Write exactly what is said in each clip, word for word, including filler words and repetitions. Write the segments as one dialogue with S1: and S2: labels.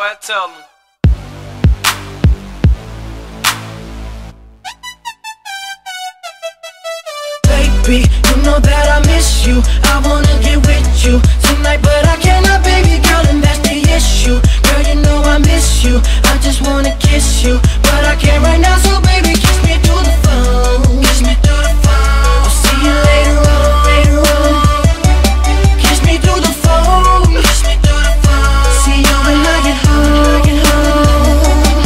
S1: boy, tell me.
S2: Baby, you know that I miss you. I wanna get with you tonight, but I cannot, baby girl, and that's the issue. Girl, you know I miss you. I just wanna kiss you, but I can't right now, so baby, kiss me through the phone. Kiss me through the phone. I'll see you later on, later on. Kiss me through the phone. Kiss me through the phone. See you when I get home. Get home.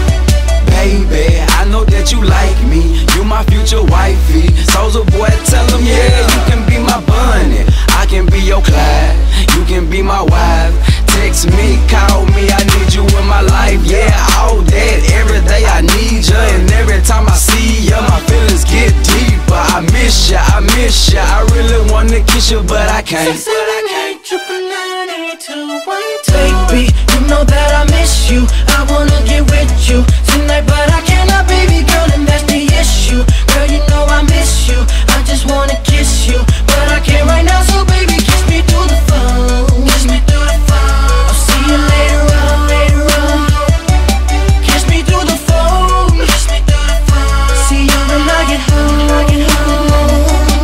S3: Baby, I know that you like me. You my future wifey. Soulja boy, tell him, yeah, you can be my bunny. I can be your Clyde. You can be my wife. Text me, call me, I need you in my life. Yeah, all that, every day I need you. And every time I see you, my feelings get deeper. I miss you, I miss you. I really wanna kiss you, but I can't.
S2: six seven eight, triple nine, eight two one two. Baby, you know that I miss you. I wanna get with you tonight, but I cannot, baby girl, and that's the issue. Girl, you know I miss you. I just wanna kiss you, but I can't right now, so baby, kiss me through the phone. Kiss me through the phone. I'll see you later on, later on. Kiss me through the phone. Kiss me through the phone. See you when I get home. Get home.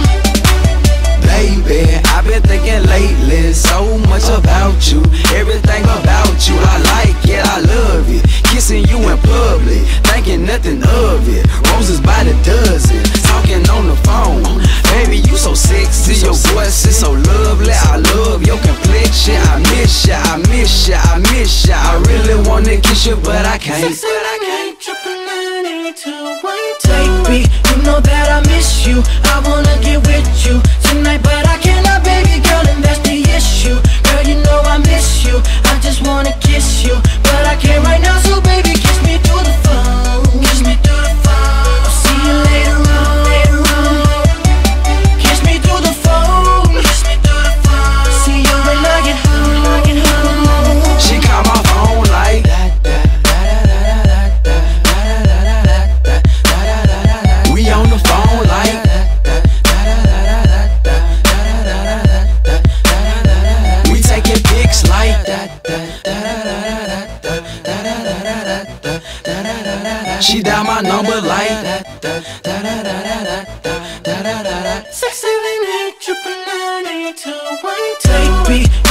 S3: Baby, I've been thinking lately so much about you. Everything about you, I like it, I love it. Kissing you in public, thinking nothing of it. Roses by the dozen, talking on the phone. Baby, you so sexy, your voice is so lovely. I love your complexion. I miss ya, I miss ya, I miss ya. I really wanna kiss you, but I can't.
S2: six seven eight, triple nine, eight two one two. Baby, you know that I miss you. I wanna get with you tonight, but I cannot, baby girl, and that's the issue. Girl, you know I miss you. I just wanna kiss you, but I can't right now, so baby, kiss me through the phone. Kiss me through the phone. I'll see you later on, later on. Kiss me through the phone. Kiss me through the phone. See you when I get home. Get home.
S3: She call my phone like we on the phone like we taking pics like she dial my number like
S2: six seven eight, triple nine, eight two one two. Baby,